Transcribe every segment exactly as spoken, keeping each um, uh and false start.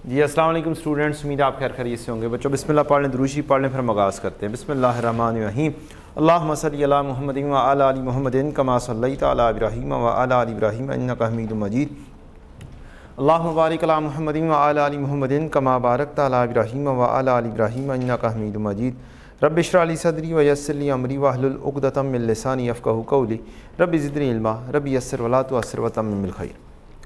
जी अस्सलाम वालेकुम स्टूडेंट्स, उम्मीद आप खैर खैरियत से होंगे। बच्चों बिस्मिल्लाह पढ़ लें, दुरूशी पढ़ लें, फिर हम आगाज़ करते हैं। बिस्मिल्लाहिर्रहमानिर्रहीम। अल्लाहुम्मा सल्लि अला मुहम्मदिन व अला आलि मुहम्मदिन कमा सल्लैता अला इब्राहीम व अला आलि इब्राहीम इन्नका हमीदुम मजीद। अल्लाहुम्मा बारिक अला मुहम्मदिन व अला आलि मुहम्मदिन कमा बारकता अला इब्राहीम व अला आलि इब्राहीम इन्नका हमीदुम मजीद। रब्बि इश्रह ली सदरी व यस्सिर ली अमरी वहलुल उक़दतम मिन लिसानी यफ़क़हू क़ौली। रब्बि ज़िदनी इल्मा रब्बि यस्सिर वला तुअस्सिर व तम्मिम बिल खैर।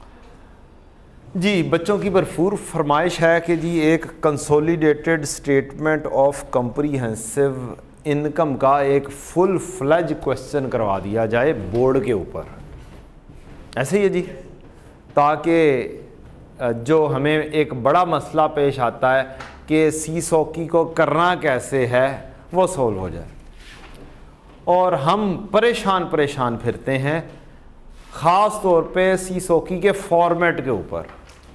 जी बच्चों की भरपूर फरमाइश है कि जी एक consolidated statement of comprehensive income का एक फुल फ्लेज क्वेश्चन करवा दिया जाए बोर्ड के ऊपर। ऐसे ही है जी, ताकि जो हमें एक बड़ा मसला पेश आता है कि सीसॉकी को करना कैसे है वो सॉल्व हो जाए, और हम परेशान परेशान फिरते हैं ख़ास तौर पे सीसॉकी के फॉर्मेट के ऊपर।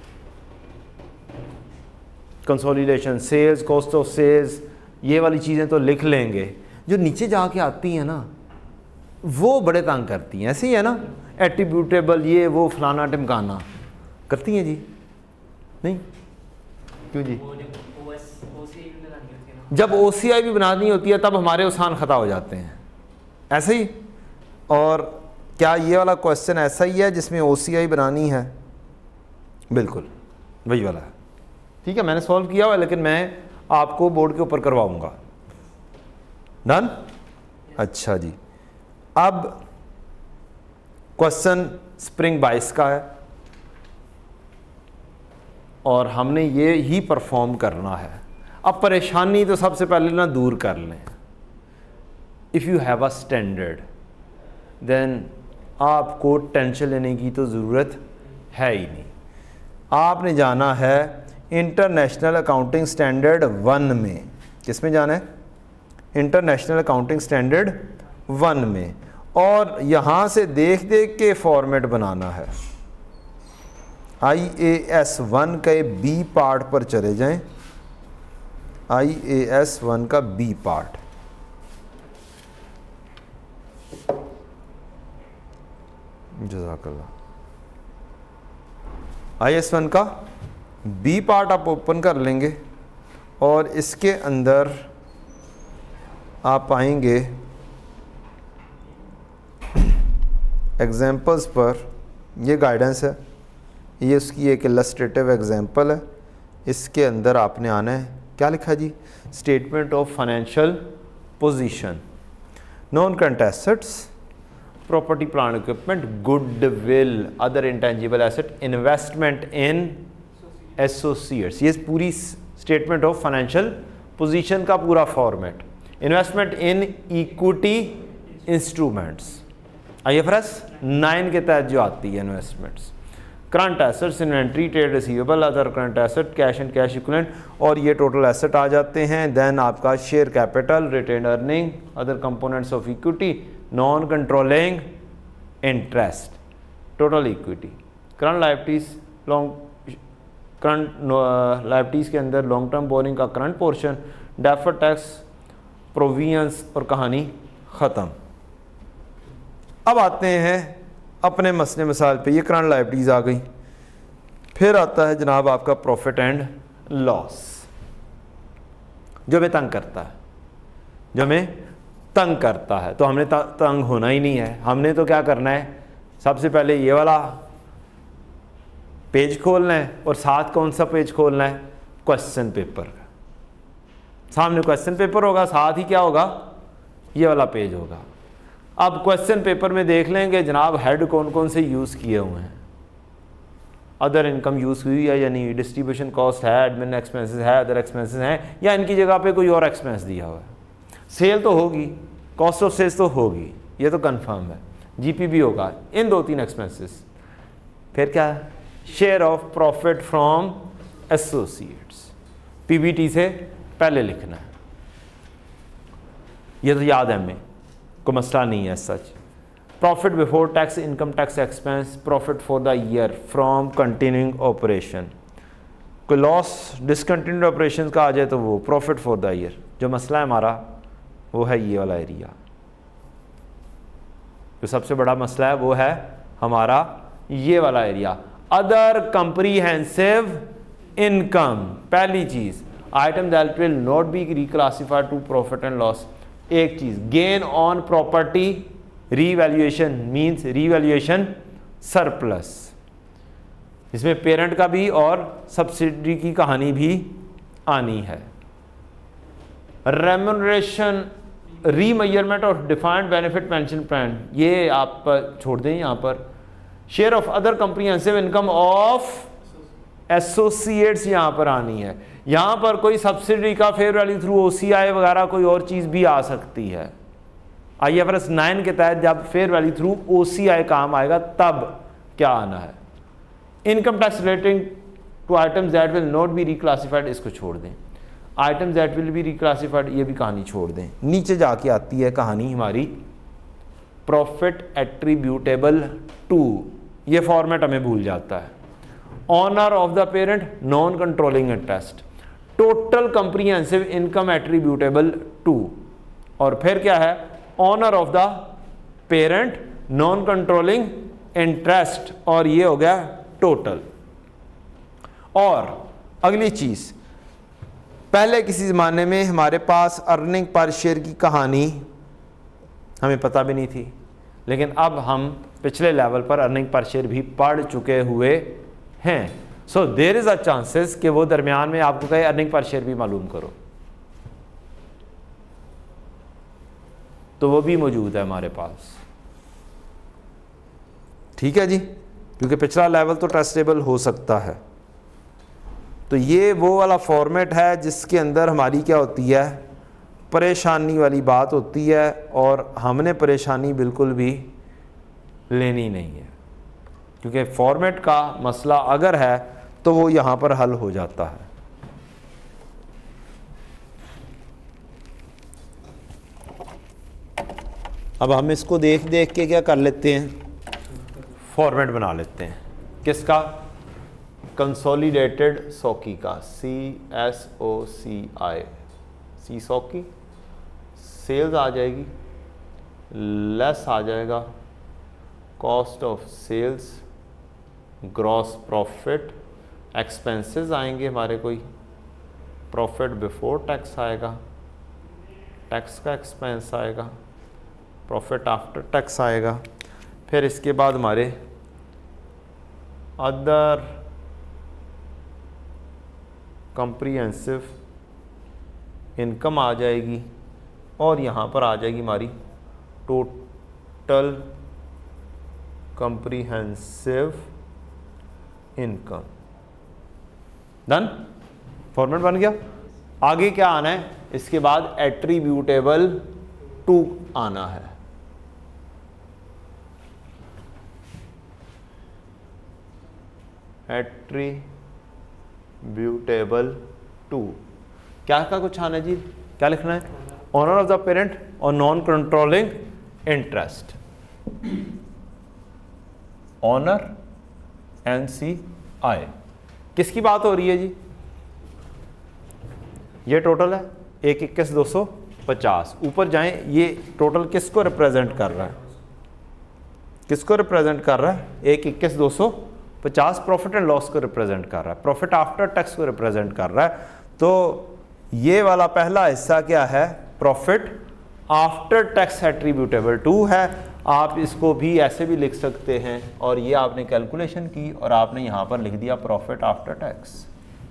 Consolidation, sales, cost of sales, ये वाली चीज़ें तो लिख लेंगे, जो नीचे जाके आती हैं ना वो बड़े तंग करती हैं। ऐसे ही है ना, एट्रीब्यूटेबल, ये वो फलाना टिमकाना करती हैं जी। नहीं क्यों जी? जब ओ सी आई भी बनानी होती है तब हमारे आसान ख़ता हो जाते हैं। ऐसे ही, और क्या ये वाला क्वेश्चन ऐसा ही है जिसमें ओ सी आई बनानी है? बिल्कुल वही वाला है। ठीक है, मैंने सॉल्व किया हुआ है, लेकिन मैं आपको बोर्ड के ऊपर करवाऊंगा। डन? अच्छा जी, अब क्वेश्चन स्प्रिंग बाईस का है और हमने ये ही परफॉर्म करना है। अब परेशानी तो सबसे पहले ना दूर कर लें। If you have a standard then आपको टेंशन लेने की तो ज़रूरत है ही नहीं। आपने जाना है इंटरनेशनल अकाउंटिंग स्टैंडर्ड वन में। किस में जाना है? इंटरनेशनल अकाउंटिंग स्टैंडर्ड वन में, और यहाँ से देख देख के फॉर्मेट बनाना है। आई ए एस वन के बी पार्ट पर चले जाएं। आई ए एस वन का बी पार्ट, जज़ाकल्लाह। आई एस वन का बी पार्ट आप ओपन कर लेंगे और इसके अंदर आप पाएंगे एग्जाम्पल्स पर। ये गाइडेंस है, ये उसकी एक इलस्ट्रेटिव एग्जाम्पल है। इसके अंदर आपने आना है, क्या लिखा जी? Statement of financial position, non current assets, property plant equipment, goodwill, other intangible asset, investment in associates. ये पूरी स्टेटमेंट ऑफ फाइनेंशियल पोजीशन का पूरा format. Investment in equity instruments, I F R S nine के तहत जो आती है investments. Current assets, inventory, trade receivable, other current asset, cash and cash equivalent, और ये टोटल एसेट आ जाते हैं। देन आपका share capital, retain earning, other components of equity, non controlling interest, total equity, current liabilities, long current liabilities के अंदर long term borrowing का current portion, deferred tax, provisions, और कहानी ख़त्म। अब आते हैं अपने मसले मसाइल पे। ये करंट लायबिलिटीज़ आ गई। फिर आता है जनाब आपका प्रॉफिट एंड लॉस, जो हमें तंग करता है, जो हमें तंग करता है। तो हमने तंग होना ही नहीं है। हमने तो क्या करना है, सबसे पहले ये वाला पेज खोलना है, और साथ कौन सा पेज खोलना है? क्वेश्चन पेपर का। सामने क्वेश्चन पेपर होगा, साथ ही क्या होगा? ये वाला पेज होगा। अब क्वेश्चन पेपर में देख लेंगे जनाब हेड कौन कौन से यूज़ किए हुए हैं। अदर इनकम यूज़ हुई है या नहीं, डिस्ट्रीब्यूशन कॉस्ट है, एडमिन एक्सपेंसेस है, अदर एक्सपेंसेस हैं, या इनकी जगह पे कोई और एक्सपेंस दिया हुआ है। सेल तो होगी, कॉस्ट ऑफ सेल्स तो होगी, ये तो कंफर्म है। जीपी भी होगा, इन दो तीन एक्सपेंसेस। फिर क्या है? Share of profit from associates, PBT से पहले लिखना है। ये तो याद है हमें, कोई मसला नहीं है सच। Profit before tax, income tax expense, profit for the year from continuing operation. कोई लॉस डिसकंटिन्यूड ऑपरेशन का आ जाए तो वो प्रॉफिट फॉर द ईयर। जो मसला है हमारा वो है ये वाला एरिया। जो सबसे बड़ा मसला है वो है हमारा ये वाला एरिया, अदर कंप्रीहेंसिव इनकम, पहली चीज item that will not be reclassified to profit and loss. एक चीज gain on property revaluation means revaluation surplus, इसमें पेरेंट का भी और सब्सिडी की कहानी भी आनी है। Remuneration remeasurement of defined benefit pension plan, ये आप छोड़ दें यहाँ पर। Share of other comprehensive income of associates यहाँ पर आनी है। यहाँ पर कोई सब्सिडी का फेयर वैल्यू थ्रू ओसीआई वगैरह कोई और चीज़ भी आ सकती है। आईएफआरएस नाइन के तहत जब फेयर वैल्यू थ्रू ओसीआई काम आएगा तब क्या आना है। Income tax relating to items that will not be reclassified, इसको छोड़ दें। Items that will be reclassified, ये भी कहानी छोड़ दें। नीचे जाके आती है कहानी हमारी प्रॉफिट एट्रीब्यूटेबल टू, ये फॉर्मेट हमें भूल जाता है। Owner of the parent non controlling interest, total comprehensive income attributable to, और फिर क्या है owner of the parent non controlling interest, और ये हो गया टोटल। और अगली चीज, पहले किसी ज़माने में हमारे पास अर्निंग पर शेयर की कहानी हमें पता भी नहीं थी, लेकिन अब हम पिछले लेवल पर अर्निंग पर शेयर भी पढ़ चुके हुए हैं। So there is a chances कि वो दरमियान में आपको कहे अर्निंग पर शेयर भी मालूम करो, तो वो भी मौजूद है हमारे पास। ठीक है जी, क्योंकि पिछला लेवल तो टेस्टेबल हो सकता है। तो ये वो वाला फॉर्मेट है जिसके अंदर हमारी क्या होती है, परेशानी वाली बात होती है, और हमने परेशानी बिल्कुल भी लेनी नहीं है, क्योंकि फॉर्मेट का मसला अगर है तो वो यहाँ पर हल हो जाता है। अब हम इसको देख देख के क्या कर लेते हैं, फॉर्मेट बना लेते हैं। किसका, कंसोलिडेटेड सॉकी का, सी एस ओ सी आई, सी सॉकी, सेल्स आ जाएगी, लेस आ जाएगा cost of sales, gross profit, expenses आएंगे हमारे, कोई प्रॉफिट बिफोर टैक्स आएगा, टैक्स का एक्सपेंस आएगा, प्रॉफिट आफ्टर टैक्स आएगा, फिर इसके बाद हमारे अदर कॉम्प्रिहेंसिव इनकम आ जाएगी, और यहाँ पर आ जाएगी हमारी total comprehensive income. Done, format बन गया। आगे क्या आना है, इसके बाद एट्रीब्यूटेबल टू आना है। एट्रीब्यूटेबल टू क्या का कुछ आना है जी, क्या लिखना है, ऑनर ऑफ द पेरेंट और non controlling interest, owner N C I. किसकी बात हो रही है जी, ये टोटल है एक इक्कीस दो सौ पचास। ऊपर जाएं, ये टोटल किसको रिप्रेजेंट कर रहा है, किसको रिप्रेजेंट कर रहा है, एक इक्कीस दो सौ पचास प्रॉफिट एंड लॉस को रिप्रेजेंट कर रहा है, प्रॉफिट आफ्टर टैक्स को रिप्रेजेंट कर रहा है। तो ये वाला पहला हिस्सा क्या है, profit after tax attributable to है। आप इसको भी ऐसे भी लिख सकते हैं, और ये आपने कैलकुलेशन की और आपने यहाँ पर लिख दिया प्रॉफिट आफ्टर टैक्स।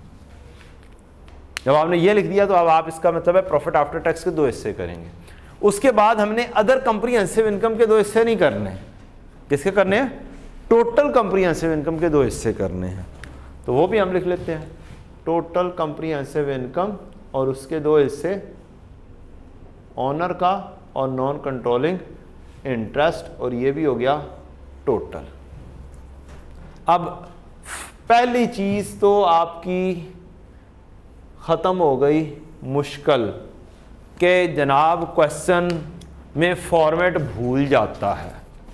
जब आपने ये लिख दिया तो अब आप इसका मतलब है प्रॉफिट आफ्टर टैक्स के दो हिस्से करेंगे। उसके बाद हमने अदर कॉम्प्रिहेंसिव इनकम के दो हिस्से नहीं करने, किसके करने हैं, टोटल कॉम्प्रिहेंसिव इनकम के दो हिस्से करने हैं। तो वो भी हम लिख लेते हैं, टोटल कॉम्प्रिहेंसिव इनकम, और उसके दो हिस्से ऑनर का और नॉन कंट्रोलिंग इंटरेस्ट, और ये भी हो गया टोटल। अब पहली चीज तो आपकी खत्म हो गई मुश्किल के जनाब क्वेश्चन में फॉर्मेट भूल जाता है,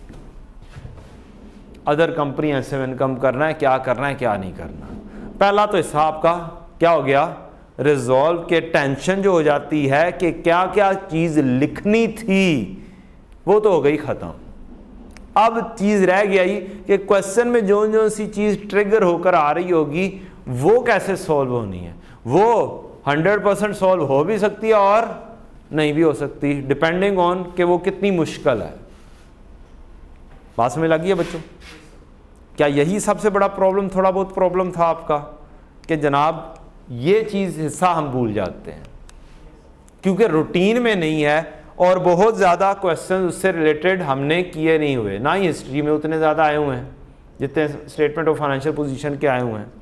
अदर कॉम्प्रिहेंसिव इनकम करना है, क्या करना है क्या नहीं करना। पहला तो हिस्सा आपका क्या हो गया, रिजॉल्व के टेंशन जो हो जाती है कि क्या क्या चीज लिखनी थी वो तो हो गई खत्म। अब चीज रह गया ही कि क्वेश्चन में जो जो सी चीज ट्रिगर होकर आ रही होगी वो कैसे सॉल्व होनी है, वो हंड्रेड परसेंट सॉल्व हो भी सकती है और नहीं भी हो सकती, डिपेंडिंग ऑन कि वो कितनी मुश्किल है। बात समझ लगी है बच्चों? क्या यही सबसे बड़ा प्रॉब्लम, थोड़ा बहुत प्रॉब्लम था आपका कि जनाब ये चीज़ हिस्सा हम भूल जाते हैं क्योंकि रूटीन में नहीं है और बहुत ज़्यादा क्वेश्चन उससे रिलेटेड हमने किए नहीं हुए, ना ही हिस्ट्री में उतने ज़्यादा आए हुए हैं जितने स्टेटमेंट ऑफ फाइनेंशियल पोजीशन के आए हुए हैं।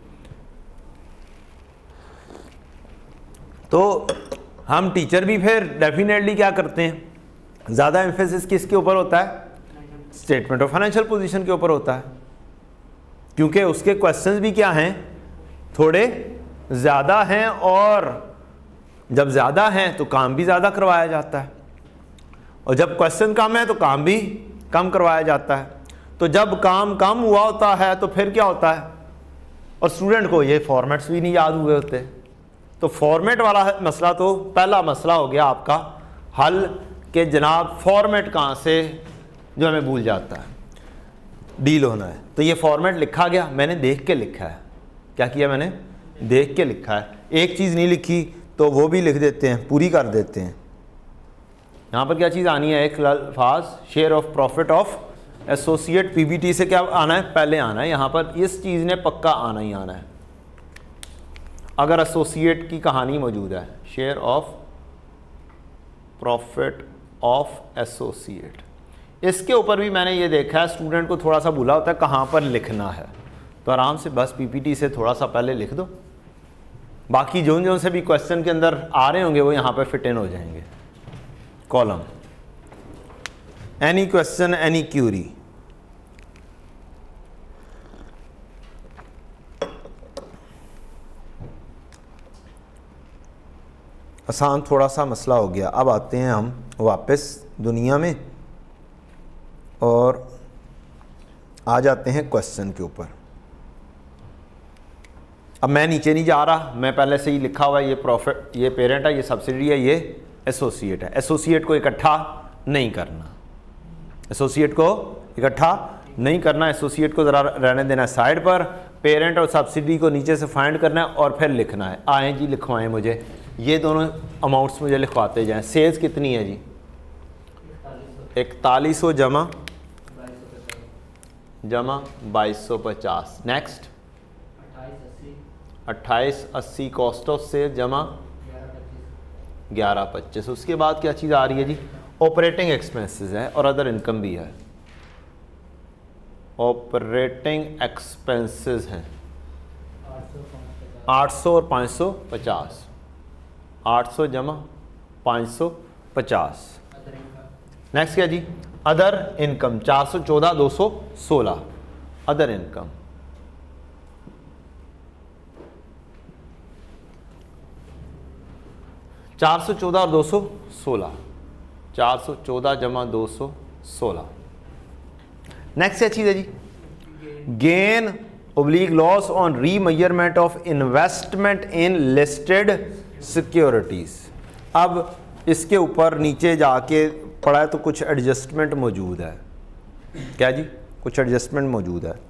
तो हम टीचर भी फिर डेफिनेटली क्या करते हैं, ज़्यादा एम्फेसिस किसके ऊपर होता है, स्टेटमेंट ऑफ फाइनेंशियल पोजीशन के ऊपर होता है, क्योंकि उसके क्वेश्चंस भी क्या हैं, थोड़े ज़्यादा हैं, और जब ज़्यादा हैं तो काम भी ज़्यादा करवाया जाता है, और जब क्वेश्चन कम है तो काम भी कम करवाया जाता है। तो जब काम कम हुआ होता है तो फिर क्या होता है, और स्टूडेंट को ये फॉर्मेट्स भी नहीं याद हुए होते, तो फॉर्मेट वाला मसला तो पहला मसला हो गया आपका हल कि जनाब फॉर्मेट कहाँ से जो हमें भूल जाता है डील होना है। तो ये फॉर्मेट लिखा गया, मैंने देख के लिखा है, क्या किया मैंने, देख के लिखा है, एक चीज़ नहीं लिखी तो वो भी लिख देते हैं, पूरी कर देते हैं। यहाँ पर क्या चीज़ आनी है, एक अल्फाज share of profit of associate, PBT से क्या आना है, पहले आना है, यहाँ पर इस चीज़ ने पक्का आना ही आना है अगर एसोसिएट की कहानी मौजूद है, share of profit of associate. इसके ऊपर भी मैंने ये देखा है स्टूडेंट को थोड़ा सा भूला होता है कहाँ पर लिखना है, तो आराम से बस पीपीटी से थोड़ा सा पहले लिख दो, बाकी जो जो से भी क्वेश्चन के अंदर आ रहे होंगे वो यहाँ पर फिट इन हो जाएंगे। Column any question any query, आसान थोड़ा सा मसला हो गया। अब आते हैं हम वापस दुनिया में और आ जाते हैं क्वेश्चन के ऊपर। अब मैं नीचे नहीं जा रहा, मैं पहले से ही लिखा हुआ है, ये प्रॉफिट, ये पेरेंट है, ये सब्सिडी है, ये एसोसिएट है। एसोसिएट को इकट्ठा नहीं करना, एसोसिएट को इकट्ठा नहीं करना, एसोसिएट को ज़रा रहने देना साइड पर, पेरेंट और सब्सिडी को नीचे से फाइंड करना है और फिर लिखना है। आए जी लिखवाएं मुझे, ये दोनों अमाउंट्स मुझे लिखवाते जाएं। सेल्स कितनी है जी, इकतालीस सौ जमा जमा बाईस सौ पचास। नेक्स्ट अट्ठाईस अस्सी कॉस्ट ऑफ सेल जमा ग्यारह पच्चीस। उसके बाद क्या चीज़ आ रही है जी, ऑपरेटिंग एक्सपेंसेस है और अदर इनकम भी है। ऑपरेटिंग एक्सपेंसेस हैं आठ सौ और पाँच सौ पचास, आठ सौ जमा पाँच सौ पचास। नेक्स्ट क्या जी, अदर इनकम चार सौ चौदह दो सौ सोलह, अदर इनकम। चार सौ चौदह और दो सौ सोलह, चार सौ चौदह जमा दो सौ सोलह। नेक्स्ट क्या चीज़ है जी, gain oblique loss on remeasurement of investment in listed securities. अब इसके ऊपर नीचे जाके पढ़ा है तो कुछ एडजस्टमेंट मौजूद है। क्या जी, कुछ एडजस्टमेंट मौजूद है।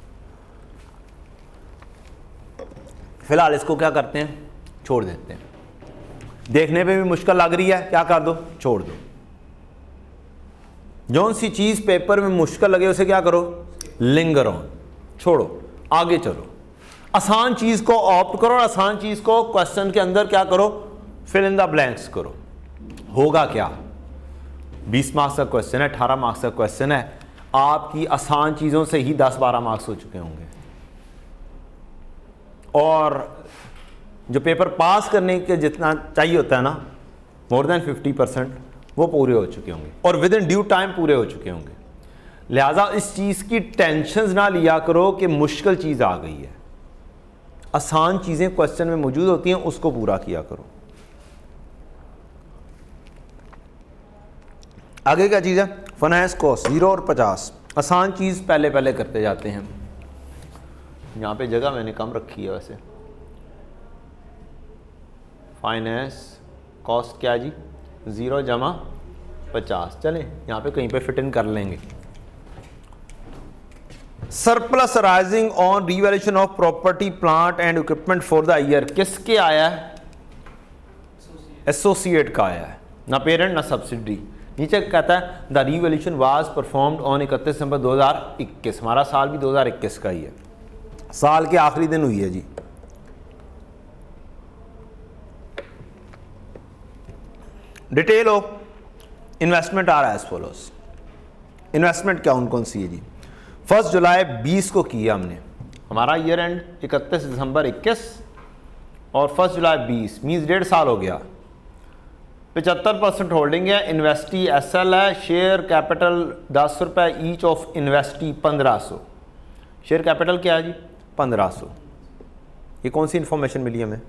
फिलहाल इसको क्या करते हैं, छोड़ देते हैं। देखने पे भी मुश्किल लग रही है, क्या कर दो, छोड़ दो। जौन सी चीज़ पेपर में मुश्किल लगे उसे क्या करो, लिंगर ऑन, छोड़ो, आगे चलो। आसान चीज़ को ऑप्ट करो और आसान चीज़ को क्वेश्चन के अंदर क्या करो, फिल इन द ब्लैंक्स करो। होगा क्या, बीस मार्क्स का क्वेश्चन है, अठारह मार्क्स का क्वेश्चन है, आपकी आसान चीज़ों से ही दस बारह मार्क्स हो चुके होंगे और जो पेपर पास करने के जितना चाहिए होता है ना, मोर देन फिफ्टी परसेंट वो पूरे हो चुके होंगे और विद इन ड्यू टाइम पूरे हो चुके होंगे। लिहाजा इस चीज़ की टेंशन ना लिया करो कि मुश्किल चीज़ आ गई है। आसान चीज़ें क्वेश्चन में मौजूद होती हैं, उसको पूरा किया करो। आगे क्या चीज़ है, फाइनेंस कॉस्ट जीरो और पचास। आसान चीज़ पहले पहले करते जाते हैं। यहाँ पे जगह मैंने कम रखी है वैसे। फाइनेंस कॉस्ट क्या जी, ज़ीरो जमा पचास। चलें यहाँ पे कहीं पे फिट इन कर लेंगे। Surplus rising on revaluation of property plant and equipment for the year किसके आया है? एसोसिएट का आया है, ना पेरेंट ना सब्सिडी। नीचे कहता है the revaluation was performed on इकतीस दिसंबर दो हज़ार इक्कीस। हमारा साल भी दो हज़ार इक्कीस का ही है, साल के आखिरी दिन हुई है जी। डिटेल ऑफ इन्वेस्टमेंट आ रहा है एज फॉलोस। इन्वेस्टमेंट क्या कौन कौन सी है जी? फर्स्ट जुलाई बीस को किया हमने, हमारा ईयर एंड इकतीस दिसंबर इक्कीस और फर्स्ट जुलाई बीस मीन्स डेढ़ साल हो गया। पचहत्तर परसेंट होल्डिंग है, इन्वेस्टी एस एल है, शेयर कैपिटल दस रुपये ईच ऑफ इन्वेस्टी पंद्रह सौ। शेयर कैपिटल क्या है जी? पंद्रह सौ। ये कौन सी इंफॉर्मेशन मिली हमें?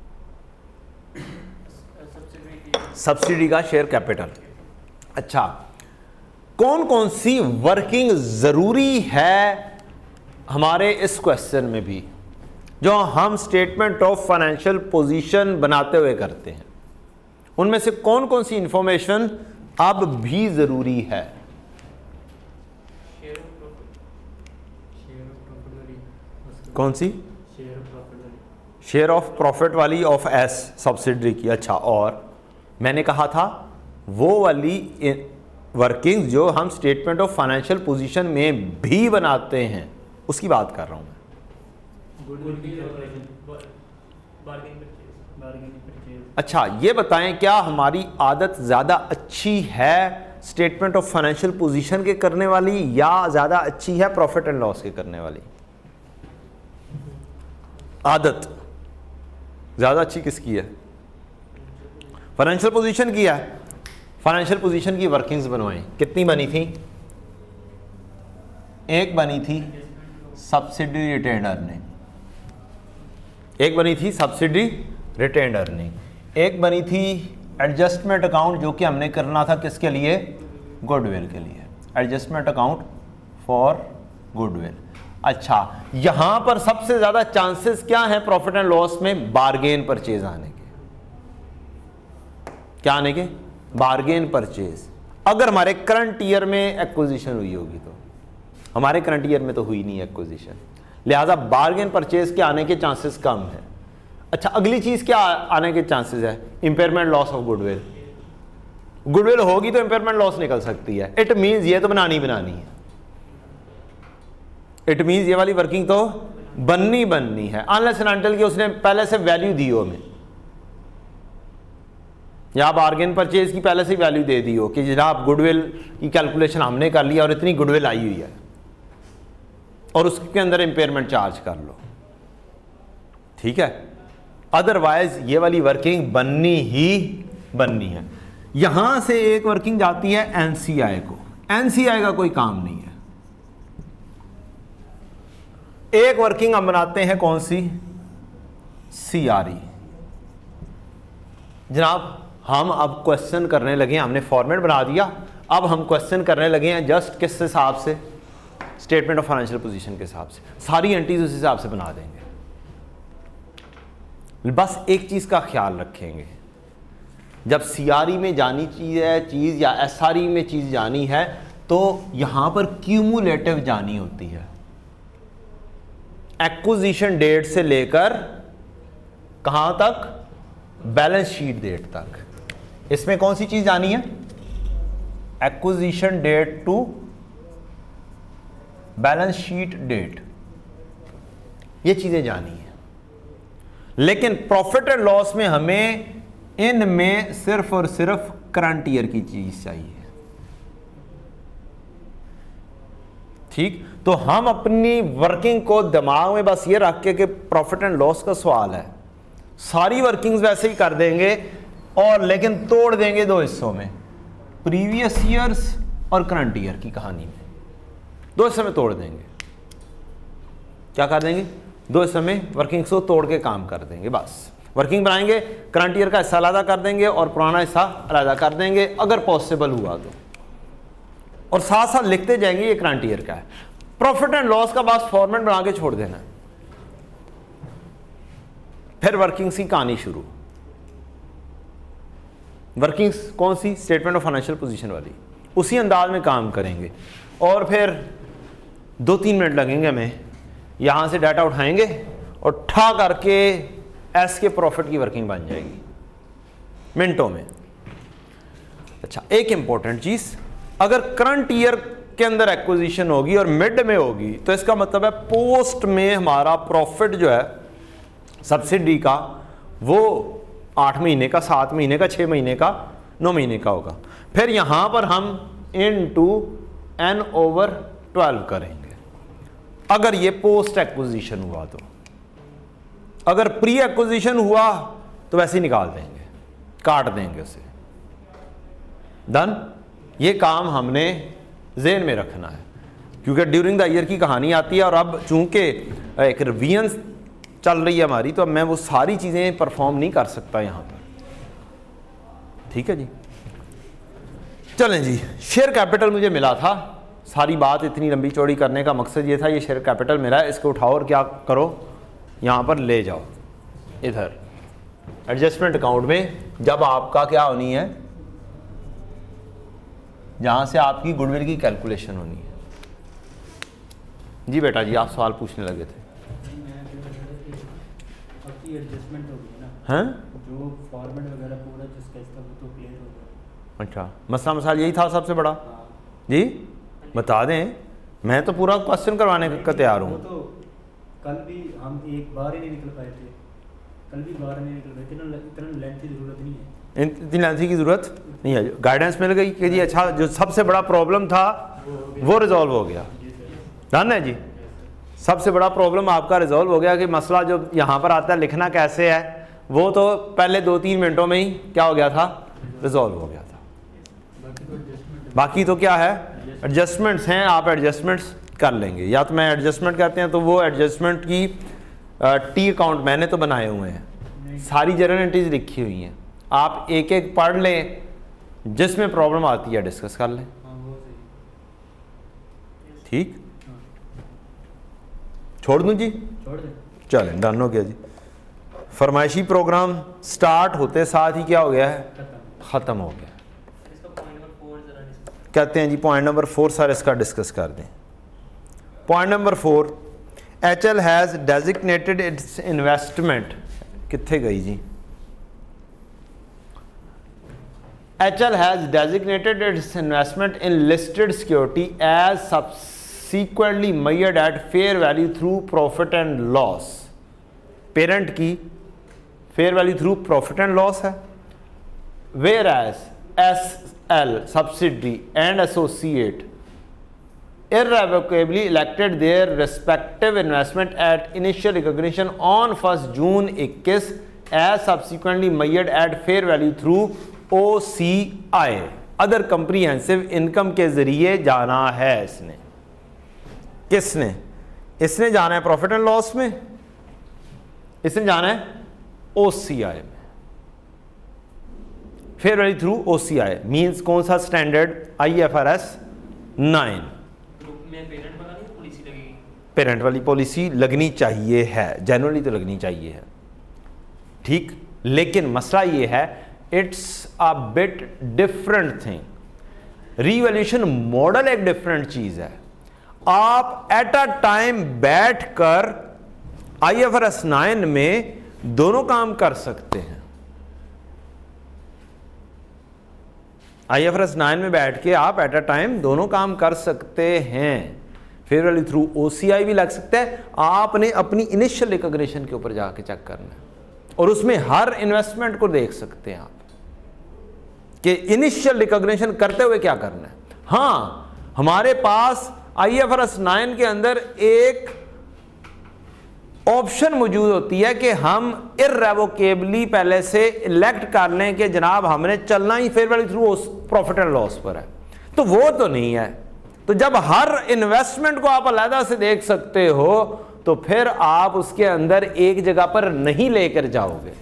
सब्सिडी का शेयर कैपिटल। अच्छा, कौन कौन सी वर्किंग जरूरी है हमारे इस क्वेश्चन में भी जो हम स्टेटमेंट ऑफ फाइनेंशियल पोजीशन बनाते हुए करते हैं, उनमें से कौन कौन सी इंफॉर्मेशन अब भी जरूरी है? कौन सी? शेयर ऑफ प्रॉफिट वाली ऑफ एस सब्सिडरी की। अच्छा, और मैंने कहा था वो वाली वर्किंग जो हम स्टेटमेंट ऑफ फाइनेंशियल पोजीशन में भी बनाते हैं उसकी बात कर रहा हूं मैं। अच्छा, ये बताएं क्या हमारी आदत ज़्यादा अच्छी है स्टेटमेंट ऑफ फाइनेंशियल पोजीशन के करने वाली या ज़्यादा अच्छी है प्रॉफिट एंड लॉस के करने वाली? आदत ज़्यादा अच्छी किसकी है? फाइनेंशियल पोजीशन की है। फाइनेंशियल पोजीशन की वर्किंग्स बनवाएं। कितनी बनी थी? एक बनी थी सब्सिडी रिटेन्ड अर्निंग, एक बनी थी सब्सिडी रिटेन्ड अर्निंग, एक बनी थी एडजस्टमेंट अकाउंट जो कि हमने करना था किसके लिए? गुडविल के लिए, एडजस्टमेंट अकाउंट फॉर गुडविल। अच्छा, यहां पर सबसे ज्यादा चांसेस क्या है प्रॉफिट एंड लॉस में? बार्गेन परचेज आने के। क्या आने के? Bargain purchase. अगर हमारे करंट ईयर में एक्विजिशन हुई होगी तो, हमारे करंट ईयर में तो हुई नहीं एक्विजिशन, लिहाजा बार्गेन परचेज के आने के चांसेस कम है। अच्छा, अगली चीज क्या आने के चांसेस है? Impairment loss of goodwill. Goodwill होगी तो इंपेयरमेंट लॉस निकल सकती है। इट मींस ये तो बनानी बनानी है, इट मींस ये वाली वर्किंग तो बननी बननी है, अनलेस एंड अनटिल कि उसने पहले से वैल्यू दी हो हमें, या बार्गेन परचेज की पहले से वैल्यू दे दी हो कि जनाब गुडविल की कैलकुलेशन हमने कर लिया और इतनी गुडविल आई हुई है और उसके अंदर इंपेयरमेंट चार्ज कर लो, ठीक है। अदरवाइज ये वाली वर्किंग बननी ही बननी है। यहां से एक वर्किंग जाती है एनसीआई को, एनसीआई का कोई काम नहीं है। एक वर्किंग हम बनाते हैं कौन सी? सीआरई। जनाब हम अब क्वेश्चन करने लगे हैं, हमने फॉर्मेट बना दिया, अब हम क्वेश्चन करने लगे हैं जस्ट किस हिसाब से? स्टेटमेंट ऑफ फाइनेंशियल पोजीशन के हिसाब से। सारी एंट्रीज उस हिसाब से बना देंगे। बस एक चीज का ख्याल रखेंगे, जब सीआरई में जानी चीज है चीज या एसआरई में चीज जानी है तो यहां पर क्यूमुलेटिव जानी होती है, एक्विजिशन डेट से लेकर कहां तक? बैलेंस शीट डेट तक। इसमें कौन सी चीज जानी है? Acquisition date to balance sheet date, ये चीजें जानी है। लेकिन प्रॉफिट एंड लॉस में हमें इनमें सिर्फ और सिर्फ करंट ईयर की चीज चाहिए, ठीक। तो हम अपनी वर्किंग को दिमाग में बस ये रख के कि प्रॉफिट एंड लॉस का सवाल है, सारी वर्किंग्स वैसे ही कर देंगे और लेकिन तोड़ देंगे दो हिस्सों में, प्रीवियस ईयर्स और करंट ईयर की कहानी में दो हिस्सों में तोड़ देंगे। क्या कर देंगे? दो हिस्सों में वर्किंग्स को तोड़ के काम कर देंगे। बस वर्किंग बनाएंगे, करंट ईयर का हिस्सा अलग कर देंगे और पुराना हिस्सा अलग कर देंगे अगर पॉसिबल हुआ तो, और साथ साथ लिखते जाएंगे ये करंट ईयर का है। प्रॉफिट एंड लॉस का बस फॉर्मेट बना के छोड़ देना है, फिर वर्किंग्स की कहानी शुरू। वर्किंग्स कौन सी? स्टेटमेंट ऑफ फाइनेंशियल पोजीशन वाली, उसी अंदाज में काम करेंगे। और फिर दो तीन मिनट लगेंगे हमें, यहाँ से डाटा उठाएंगे और ठा करके एस के प्रॉफिट की वर्किंग बन जाएगी मिनटों में। अच्छा, एक इंपॉर्टेंट चीज़, अगर करंट ईयर के अंदर एक्विजिशन होगी और मिड में होगी तो इसका मतलब है पोस्ट में हमारा प्रॉफिट जो है सब्सिडी का वो आठ महीने का, सात महीने का, छः महीने का, नौ महीने का होगा। फिर यहाँ पर हम into n over twelve करेंगे अगर ये पोस्ट एक्विजिशन हुआ तो। अगर प्री एक्विजिशन हुआ तो वैसे ही निकाल देंगे, काट देंगे उसे। डन। ये काम हमने ज़हन में रखना है क्योंकि ड्यूरिंग द ईयर की कहानी आती है और अब चूंकि एक रिवीजन चल रही है हमारी, तो अब मैं वो सारी चीज़ें परफॉर्म नहीं कर सकता यहाँ पर। ठीक है जी, चलें जी। शेयर कैपिटल मुझे मिला था, सारी बात इतनी लंबी चौड़ी करने का मकसद ये था, ये शेयर कैपिटल मिला है, इसको उठाओ और क्या करो, यहाँ पर ले जाओ इधर एडजस्टमेंट अकाउंट में। जब आपका क्या होनी है, जहाँ से आपकी गुडविल की कैलकुलेशन होनी है। जी बेटा जी, आप सवाल पूछने लगे थे। एडजस्टमेंट हो गई ना, हैं? जो फॉर्मेट वगैरह पूरा जिसका इसका वो तो क्लियर हो गया। अच्छा, मसला मसाल यही था सबसे बड़ा। जी बता दें, मैं तो पूरा क्वेश्चन करवाने का तैयार हूँ। तो कल भी हम एक बार ही नहीं निकल पाए थे, कल भी बाहर नहीं निकल पाए, इतना इतना लेंथ की ज़रूरत नहीं है, इतनी लेंथ की ज़रूरत नहीं है। गाइडेंस मिल गई कि जी अच्छा, जो सबसे बड़ा प्रॉब्लम था वो रिजॉल्व हो गया। डन है जी, सबसे बड़ा प्रॉब्लम आपका रिजॉल्व हो गया कि मसला जो यहाँ पर आता है लिखना कैसे है, वो तो पहले दो तीन मिनटों में ही क्या हो गया था, रिजॉल्व हो गया था। बाकी तो क्या है, एडजस्टमेंट्स हैं, आप एडजस्टमेंट्स कर लेंगे। या तो मैं एडजस्टमेंट कहते हैं तो वो एडजस्टमेंट की टी अकाउंट मैंने तो बनाए हुए हैं, सारी जर्नल एंट्रीज लिखी हुई हैं, आप एक एक पढ़ लें, जिसमें प्रॉब्लम आती है डिस्कस कर लें। ठीक, छोड़ दूं जी? छोड़ दें। चलें, डन हो गया जी। फरमाइशी प्रोग्राम स्टार्ट होते साथ ही क्या हो गया है, ख़त्म हो गया। कहते हैं जी पॉइंट नंबर फोर सर इसका डिस्कस कर दें। Point number four, H L has designated its investment, कितने गई जी, H L has designated its investment in listed security as subsequently measured at fair value through profit and loss। Parent की fair value through profit and loss है, whereas S L subsidiary and associate irrevocably elected their respective investment at initial recognition on first June इक्कीस as subsequently measured at fair value through O C I other comprehensive income के जरिए जाना है। इसने किसने, इसने जाना है प्रॉफिट एंड लॉस में, इसने जाना है O C I में। Fair value through O C I means कौन सा standard, I F R S nine. Parent वाली पॉलिसी लगनी चाहिए है, जनरली तो लगनी चाहिए है। ठीक, लेकिन मसला ये है, it's a bit different thing. Revaluation model एक डिफरेंट चीज है। आप एट अ टाइम बैठकर I F R S nine में दोनों काम कर सकते हैं। I F R S nine में बैठ के आप एट अ टाइम दोनों काम कर सकते हैं। फेयर वैल्यू थ्रू ओसीआई भी लग सकता है, आपने अपनी इनिशियल रिकॉग्निशन के ऊपर जाके चेक करना है और उसमें हर इन्वेस्टमेंट को देख सकते हैं आप कि इनिशियल रिकॉग्निशन करते हुए क्या करना है। हाँ, हमारे पास I F R S nine के अंदर एक ऑप्शन मौजूद होती है कि हम इररेवोकेबली पहले से इलेक्ट कर लें कि जनाब हमने चलना ही fair value through profit and loss पर है, तो वो तो नहीं है। तो जब हर इन्वेस्टमेंट को आप अलग से देख सकते हो तो फिर आप उसके अंदर एक जगह पर नहीं लेकर जाओगे।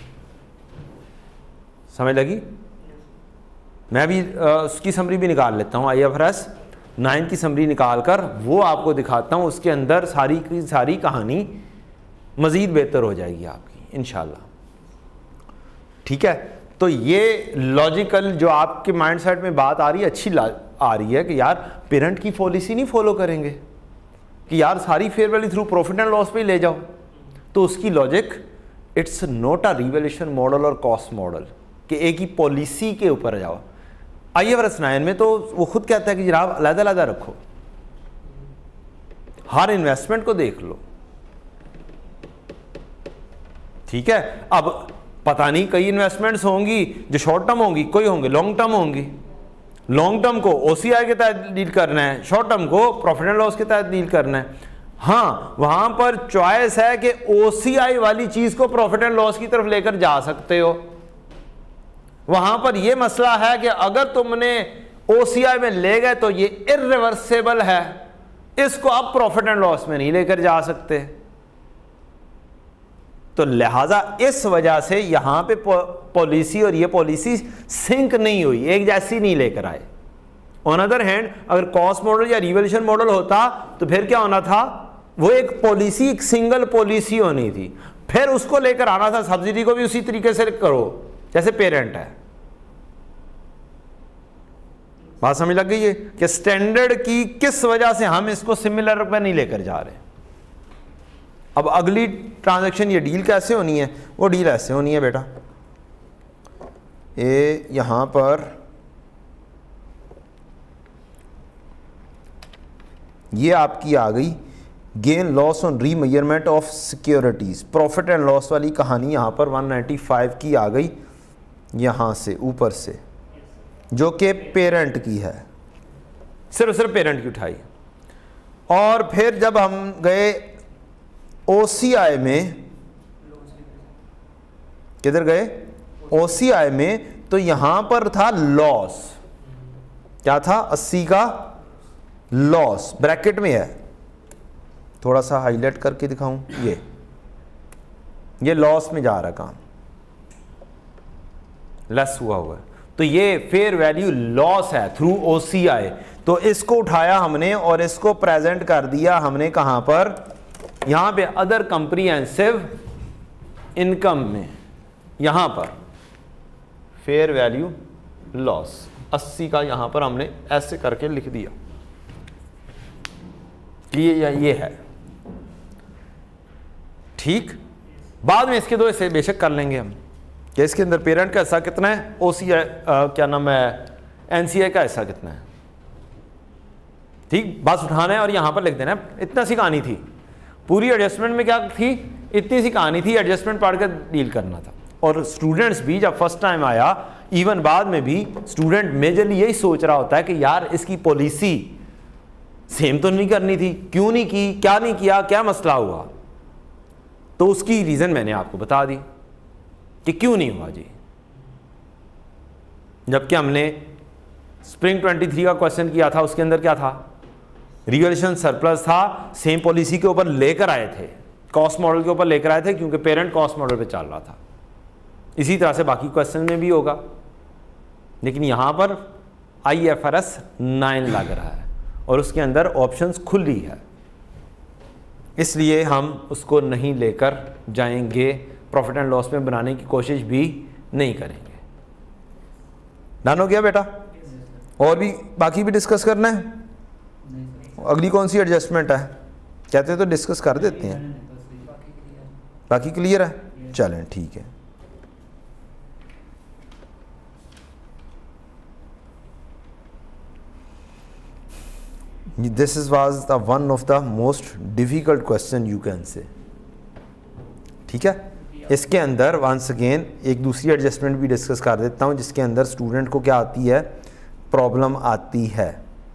समझ लगी? मैं भी आ, उसकी समरी भी निकाल लेता हूं, I F R S nine की समरी निकाल कर वो आपको दिखाता हूं। उसके अंदर सारी की सारी कहानी मजीद बेहतर हो जाएगी आपकी इंशाल्लाह। ठीक है, तो ये लॉजिकल जो आपके माइंडसेट में बात आ रही है अच्छी आ रही है कि यार पेरेंट की पॉलिसी नहीं फॉलो करेंगे, कि यार सारी fair value through profit and loss पे ही ले जाओ, तो उसकी logic it's not a revaluation model और कॉस्ट मॉडल कि एक ही पॉलिसी के ऊपर जाओ। आईएफआरएस नाइन में तो वो खुद कहता है कि जनाब अलग अलग रखो, हर इन्वेस्टमेंट को देख लो, ठीक है। अब पता नहीं कई इन्वेस्टमेंट्स होंगी जो शॉर्ट टर्म होंगी, कोई होंगे लॉन्ग टर्म होंगी। लॉन्ग टर्म को ओसीआई के तहत डील करना है, शॉर्ट टर्म को प्रॉफिट एंड लॉस के तहत डील करना है। हाँ, वहां पर चॉइस है कि ओसीआई वाली चीज को प्रॉफिट एंड लॉस की तरफ लेकर जा सकते हो। वहां पर यह मसला है कि अगर तुमने ओसीआई में ले गए तो ये इर्रिवर्सिबल है, इसको आप प्रॉफिट एंड लॉस में नहीं लेकर जा सकते। तो लिहाजा इस वजह से यहां पे पॉलिसी और ये पॉलिसी सिंक नहीं हुई, एक जैसी नहीं लेकर आए। ऑन अदर हैंड अगर कॉस्ट मॉडल या रिवैल्यूएशन मॉडल होता तो फिर क्या होना था, वो एक पॉलिसी, एक सिंगल पॉलिसी होनी थी, फिर उसको लेकर आना था। सब्सिडी को भी उसी तरीके से करो जैसे पेरेंट है। बात समझ लग गई है कि स्टैंडर्ड की किस वजह से हम इसको सिमिलर पे नहीं लेकर जा रहे। अब अगली ट्रांजैक्शन, ये डील कैसे होनी है, वो डील ऐसे होनी है बेटा। ये यहां पर ये आपकी आ गई gain loss on remeasurement of securities, profit and loss वाली कहानी यहां पर एक सौ पचानवे की आ गई, यहां से ऊपर से, जो कि पेरेंट की है, सिर्फ सिर्फ पेरेंट की उठाई। और फिर जब हम गए ओसीआई में, किधर गए, ओसीआई में, तो यहां पर था लॉस, क्या था, अस्सी का लॉस, ब्रैकेट में है, थोड़ा सा हाईलाइट करके दिखाऊं, ये ये लॉस में जा रहा काम, लेस हुआ हुआ है, तो ये फेयर वैल्यू लॉस है थ्रू ओसीआई। तो इसको उठाया हमने और इसको प्रेजेंट कर दिया हमने कहां पर, यहां पे अदर कंप्रीहेंसिव इनकम में, यहां पर फेयर वैल्यू लॉस अस्सी का यहां पर हमने ऐसे करके लिख दिया, ये ये है, ठीक। बाद में इसके दो ऐसे बेशक कर लेंगे हम कि इसके अंदर पेरेंट का हिस्सा कितना है, ओसीआई क्या नाम है, एनसीआई का हिस्सा कितना है, ठीक। बस उठाना है और यहां पर लिख देना है। इतना सी कहानी थी, पूरी एडजस्टमेंट में क्या थी, इतनी सी कहानी थी, एडजस्टमेंट पढ़ कर डील करना था। और स्टूडेंट्स भी जब फर्स्ट टाइम आया, इवन बाद में भी स्टूडेंट मेजरली यही सोच रहा होता है कि यार इसकी पॉलिसी सेम तो नहीं करनी थी, क्यों नहीं की, क्या नहीं किया, क्या मसला हुआ। तो उसकी रीजन मैंने आपको बता दी कि क्यों नहीं हुआ जी। जबकि हमने स्प्रिंग तेईस का क्वेश्चन किया था, उसके अंदर क्या था, रिवैल्यूएशन सरप्लस था, सेम पॉलिसी के ऊपर लेकर आए थे, कॉस्ट मॉडल के ऊपर लेकर आए थे, क्योंकि पेरेंट कॉस्ट मॉडल पे चल रहा था। इसी तरह से बाकी क्वेश्चन में भी होगा, लेकिन यहां पर आईएफआरएस नाइन लग रहा है और उसके अंदर ऑप्शंस खुली है, इसलिए हम उसको नहीं लेकर जाएंगे, प्रॉफिट एंड लॉस में बनाने की कोशिश भी नहीं करेंगे। डन हो गया बेटा? और भी बाकी भी डिस्कस करना है? अगली कौन सी एडजस्टमेंट है, कहते तो डिस्कस कर देते हैं। बाकी क्लियर है, चलें ठीक है। This is was the one of the most difficult question you can say, ठीक है। इसके अंदर वंस अगेन एक दूसरी एडजस्टमेंट भी डिस्कस कर देता हूं, जिसके अंदर स्टूडेंट को क्या आती है, प्रॉब्लम आती है।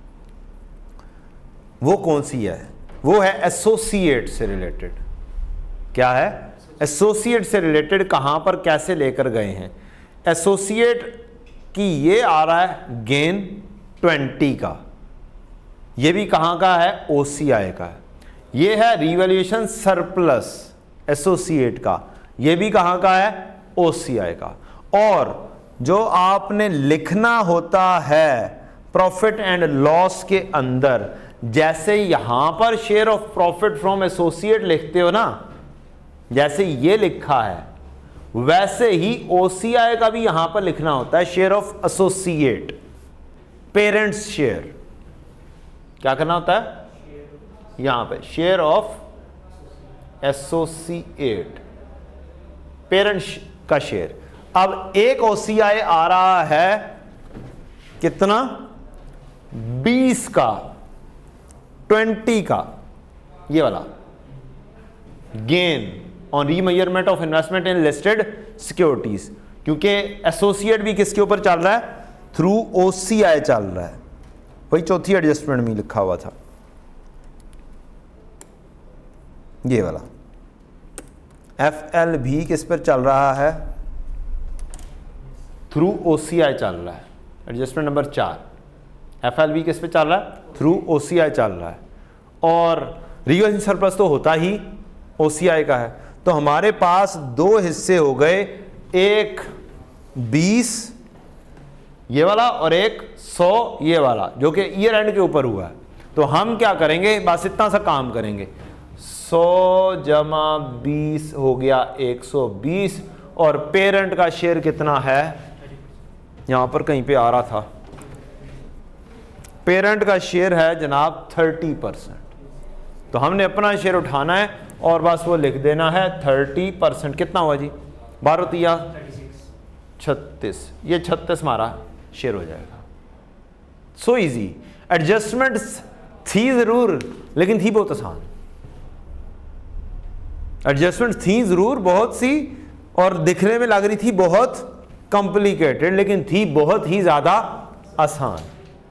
वो कौन सी है, वो है एसोसिएट से रिलेटेड। क्या है, एसोसिएट से रिलेटेड, कहां पर कैसे लेकर गए हैं। एसोसिएट की ये आ रहा है गेन ट्वेंटी का, ये भी कहां का है, ओसीआई का है। ये है रिवैल्यूएशन सरप्लस एसोसिएट का, ये भी कहां का है, ओसीआई का। और जो आपने लिखना होता है प्रॉफिट एंड लॉस के अंदर, जैसे यहां पर share of profit from associate लिखते हो ना, जैसे ये लिखा है, वैसे ही ओसीआई का भी यहां पर लिखना होता है share of associate, parent's share. क्या करना होता है, यहां पे शेयर ऑफ एसोसिएट, पेरेंट का शेयर। अब एक ओसीआई आ रहा है कितना, बीस का, ट्वेंटी का, ये वाला gain on remeasurement of investment in listed securities, क्योंकि एसोसिएट भी किसके ऊपर चल रहा है, थ्रू ओसीआई चल रहा है, वही चौथी एडजस्टमेंट में लिखा हुआ था, ये वाला। एफ एल भी किस पर चल रहा है, थ्रू ओसीआई चल रहा है, एडजस्टमेंट नंबर चार। एफ एल बी किस पे चल रहा है, थ्रू ओसीआई चल रहा है, और रियल सरप्लस तो होता ही ओसीआई का है। तो हमारे पास दो हिस्से हो गए, एक बीस ये वाला और एक सौ ये वाला, जो कि ईयर एंड के ऊपर हुआ है। तो हम क्या करेंगे, बस इतना सा काम करेंगे, सौ जमा बीस हो गया एक सौ बीस, और पेरेंट का शेयर कितना है, यहां पर कहीं पे आ रहा था, पेरेंट का शेयर है जनाब थर्टी परसेंट। तो हमने अपना शेयर उठाना है और बस वो लिख देना है थर्टी परसेंट। कितना हुआ जी, बारह तिया छत्तीस, ये छत्तीस हमारा शेयर हो जाएगा। So easy. एडजस्टमेंट्स थी जरूर, लेकिन थी बहुत आसान। एडजस्टमेंट थी जरूर बहुत सी, और दिखने में लग रही थी बहुत कॉम्प्लिकेटेड, लेकिन थी बहुत ही ज्यादा आसान।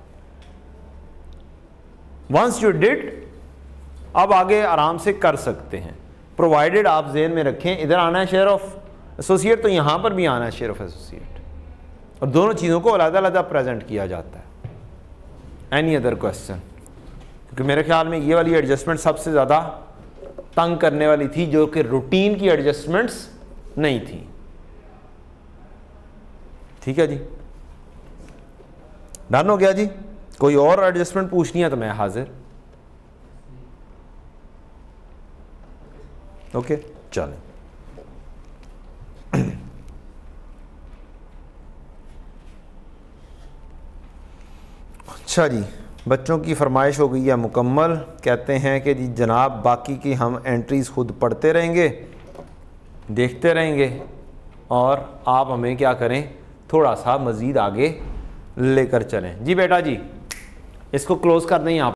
वंस यू डिड, अब आगे आराम से कर सकते हैं, प्रोवाइडेड आप जेहन में रखें, इधर आना है शेयर ऑफ एसोसिएट, तो यहां पर भी आना है शेयर ऑफ एसोसिएट, और दोनों चीज़ों को अलग अलग प्रेजेंट किया जाता है। Any other question? क्योंकि मेरे ख्याल में ये वाली एडजस्टमेंट सबसे ज़्यादा तंग करने वाली थी, जो कि रूटीन की एडजस्टमेंट्स नहीं थी। ठीक है जी, डन हो गया जी। कोई और एडजस्टमेंट पूछनी है तो मैं हाजिर। ओके okay, चलें। अच्छा जी, बच्चों की फरमाइश हो गई है मुकम्मल। कहते हैं कि जी जनाब बाकी की हम एंट्रीज खुद पढ़ते रहेंगे, देखते रहेंगे, और आप हमें क्या करें, थोड़ा सा मज़ीद आगे लेकर चलें। जी बेटा जी, इसको क्लोज़ कर दें यहाँ।